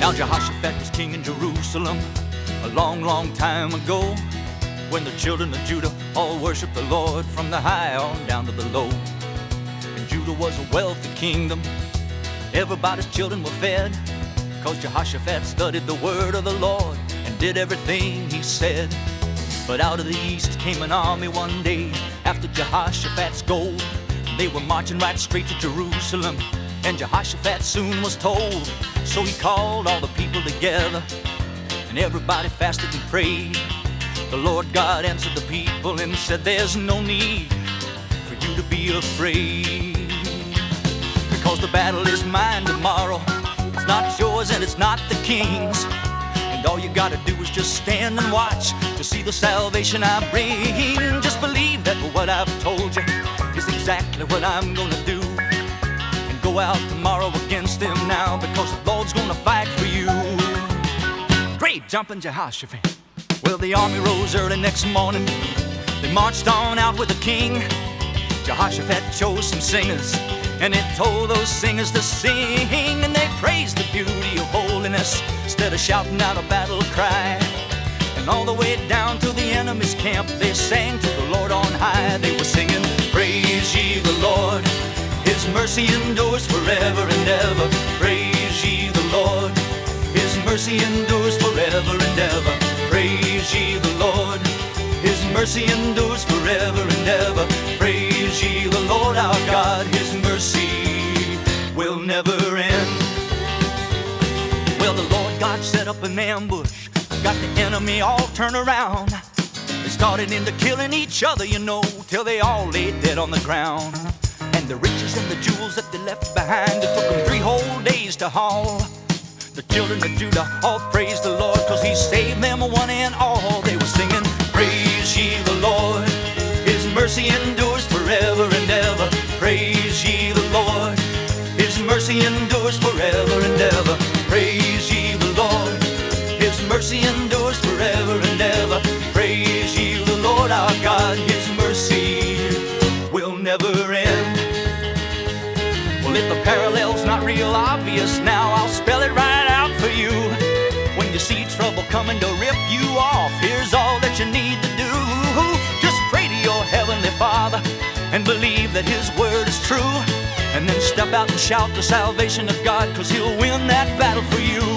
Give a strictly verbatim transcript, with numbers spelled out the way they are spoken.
Now Jehoshaphat was king in Jerusalem a long, long time ago, when the children of Judah all worshiped the Lord from the high on down to the low. And Judah was a wealthy kingdom. Everybody's children were fed, cause Jehoshaphat studied the word of the Lord and did everything he said. But out of the east came an army one day after Jehoshaphat's gold. They were marching right straight to Jerusalem, and Jehoshaphat soon was told. So he called all the people together, and everybody fasted and prayed. The Lord God answered the people and said, there's no need for you to be afraid, because the battle is mine tomorrow. It's not yours and it's not the king's. And all you gotta do is just stand and watch to see the salvation I bring. Just believe that what I've told you is exactly what I'm gonna do, and go out tomorrow against them now, because the Lord's gonna fight for you. Great jumping Jehoshaphat. Well, the army rose early next morning. They marched on out with the king. Jehoshaphat chose some singers, and it told those singers to sing. And they praised the beauty of holiness instead of shouting out a battle cry. And all the way down to the enemy's camp, they sang to the Lord on high. They were singing, praise ye the Lord, His mercy endures forever and ever. Praise ye the Lord, His mercy endures forever and ever. Praise ye the Lord, His mercy endures forever and ever. Praise ye the Lord our God, His mercy will never end. Well, the Lord God set up an ambush, got the enemy all turned around. They started into killing each other, you know, till they all lay dead on the ground. And the riches and the jewels that they left behind, it took them three whole days to haul. The children of Judah all praised the Lord, cause He saved them one and all. They were singing, praise ye the Lord, His mercy endures forever and ever. Praise ye the Lord, His mercy endures forever and ever. Praise ye the Lord, His mercy endures forever and ever. Praise ye the Lord our God, His mercy will never end. Well, if the parallel's not real obvious now, I'll spell it right out for you. When you see trouble coming to rip you off, here's all that you need to do. Just pray to your Heavenly Father and believe that His word is true, and then step out and shout the salvation of God, cause He'll win that battle for you.